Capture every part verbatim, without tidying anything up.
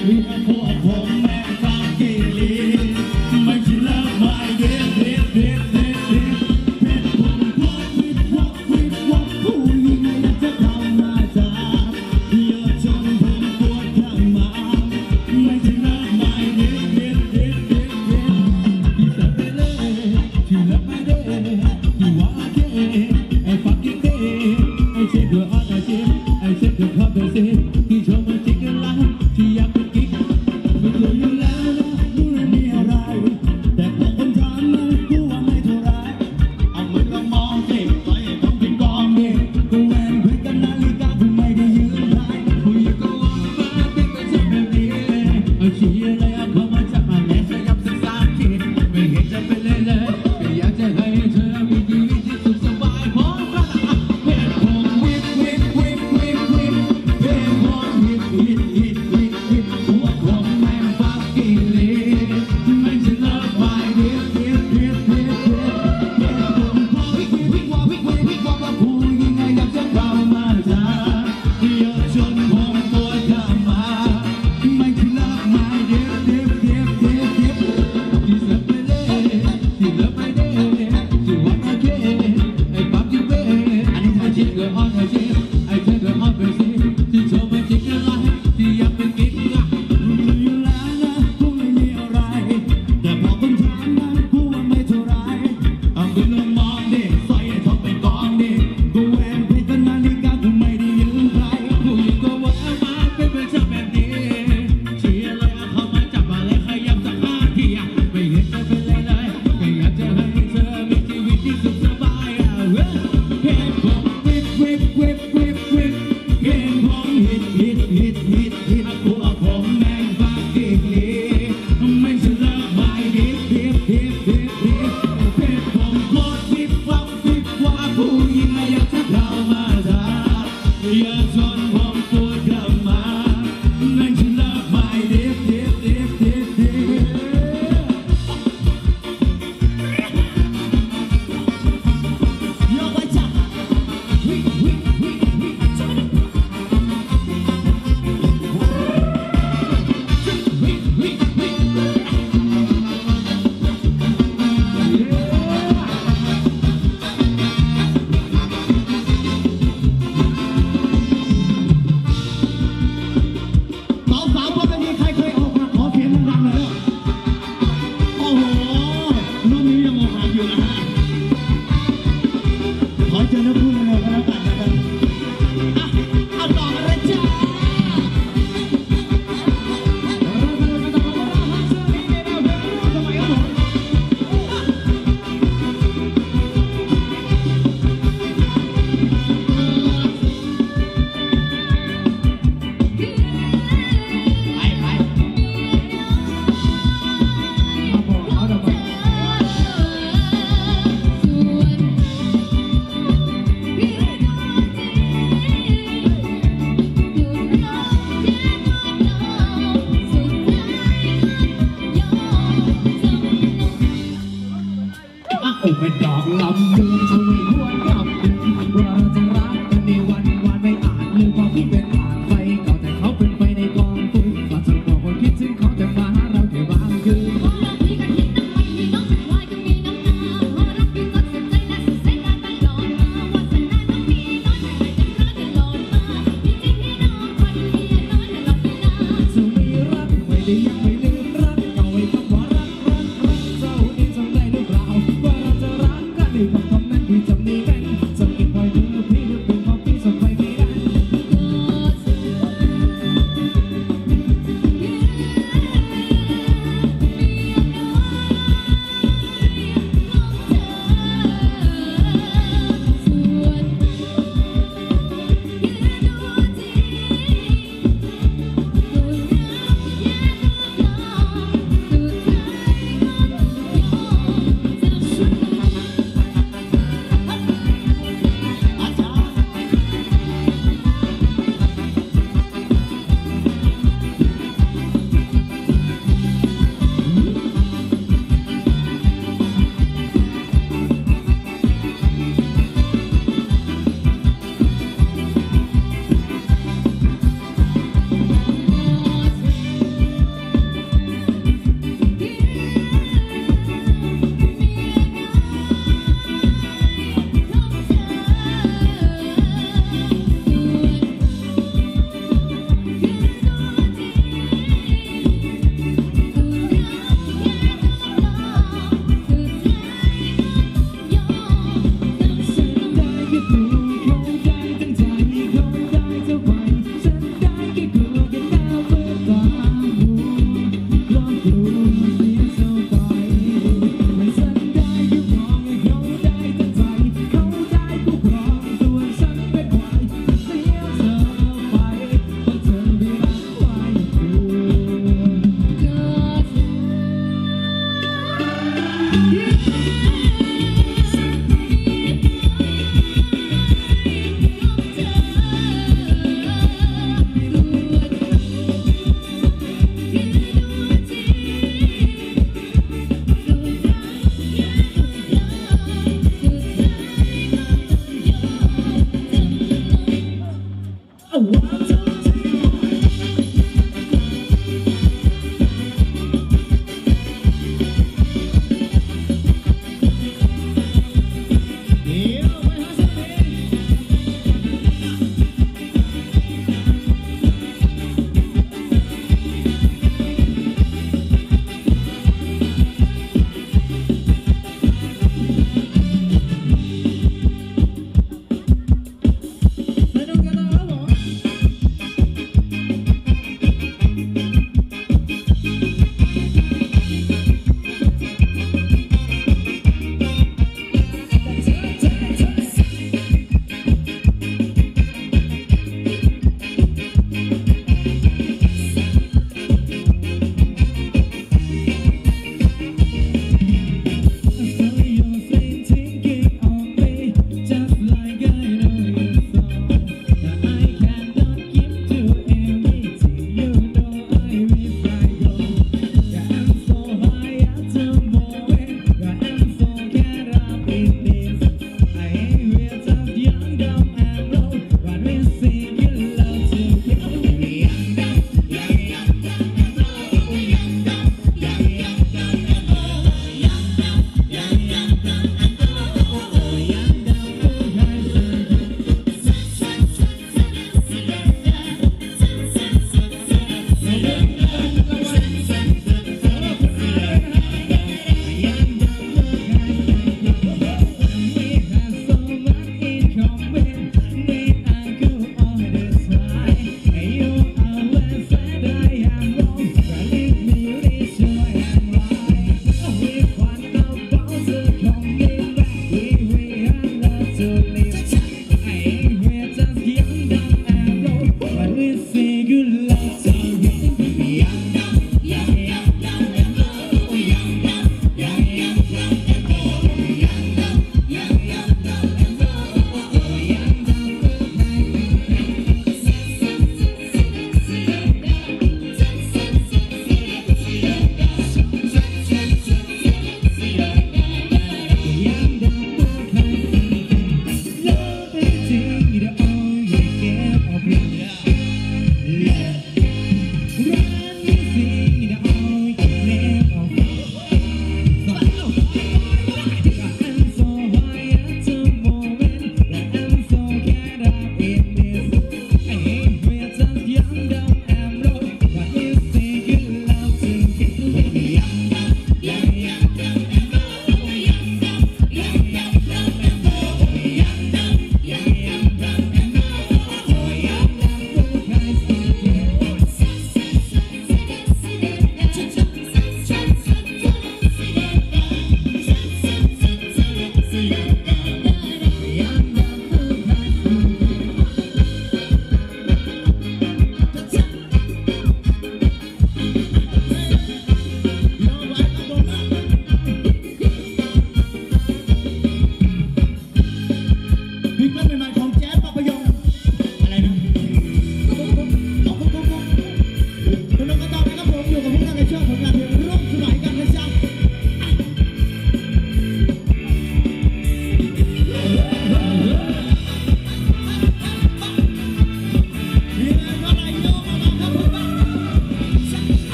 พวกผมแม่งฟังกิลีไม่ใช่เลิกไม่เด็ดเด็ดเด็ดเด็ดเด็ดเพชรผมพวกวิบวับวิบวับผู้หญิงอยากจะเข้ามาจ้าเยอะจนผมปวดข้างมาไม่ใช่เลิกไม่เด็ดเด็ดเด็ดเด็ดเด็ดที่สับไปเลยที่เลิกไม่ได้ที่ว่าเก๋ไอ้ฟักกิ้งเก๋ไอ้เช็คเดอร์อาร์เจไอ้เช็คเดอร์คอร์เดอร์เซที่ชอบมันจิกกันละที่อยากเป็นกิ๊กไม่เคยอยู่แล้วนะดูไม่มีอะไรแต่พอคนถามมากูว่าไม่เท่าไรเอามือลองมองสิปล่อยให้ผมเป็นกองดิกูแหวนเพชรกับนาฬิกาผมไม่ได้ยืนได้ผู้หญิงก็ว่ามาเป็นไม่ใช่แบบนี้เอาชี้อะไรเอาเข้ามาจับมาแม่ขยับสักสามทีไม่เห็นจะเป็นเลยเลยก็อยากจะให้เธอมีชีวิตที่สุขสบายพอกันเพชรผมวิบวิบวิบวิบวิบเพชรผมวิบวิบวิบวิบวิบพวกผมแม่งฟักกิลีไม่ใช่เลิกไม่เด็ดเด็ดเด็ดเด็ดเด็ดเพชรผมพอวิบวิบวิบวิบวิบวิบว่าผู้หญิงอยากจะเข้ามาจ้าเยอะจนผมปวดข้างมาไม่ใช่เลิกไม่เด็ด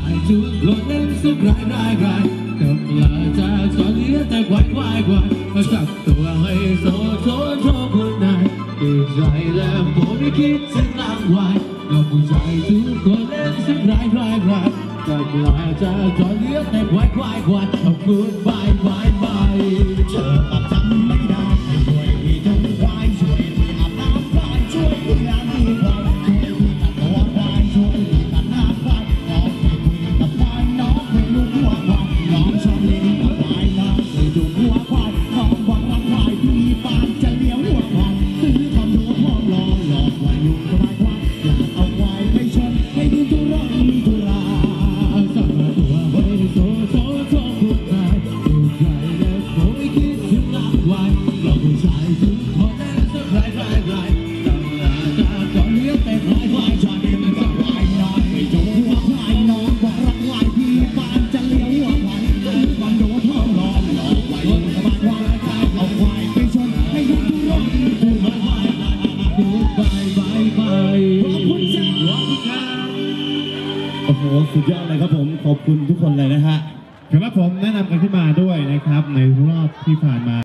ายทุกคนนั้นสุขร้ายร้ายร้ายกับลาจากตอนนี้แต่ควายควายควายมาจับตัวให้โซโซโซคนไหนดีใจแล้วผมไม่คิดจะนั่งไว้กับผู้ชายทุกคนนั้นสุขร้ายร้ายร้ายกับลาจากตอนนี้แต่ควายควายควายขอบคุณบายบายบายเธออาจจำไม่ได้ช่วยพี่จงควายช่วยพี่อาบน้ำควายช่วยพี่ล้างมือควายช่วยพี่ตัดตัวควายช่วยพี่ตัดหน้าควายน้องเคยคุยกับควายน้องเคยดูหัวควายน้องชอบเล่นกับควายน้องเคยดูหัวควายน้องบอกรักควายพี่ปานจะเลี้ยวหัวควายซื้อคอนโดพร้อมรอหลอกควายอยู่สบายควายอยากเอาควายไปชนให้ดูทุรนทุราสั่งมาตัวไว้โซโซโซคนไหนดูใจแล้วผมไม่คิดถึงรักควายหลอกผู้ชายทุกคนนั้นสักไรไรไรตั้งหน้าตาก่อนเลี้ยวแต่ควายควายชอบเล่นกับควายน้องไม่จงหัวควายน้องบอกรักควายพี่ปานจะเลี้ยวหัวควายซื้อคอนโดพร้อมรอหลอกควายอยู่สบายควายเอาควายไปชนให้ดูทุรนทุรายบายบายบายขอบคุณจ้าขอบคุณครับโอ้โหสุดยอดเลยครับผมขอบคุณทุกคนเลยนะฮะครับผมแนะนำกันขึ้นมาด้วยนะครับในรอบที่ผ่านมา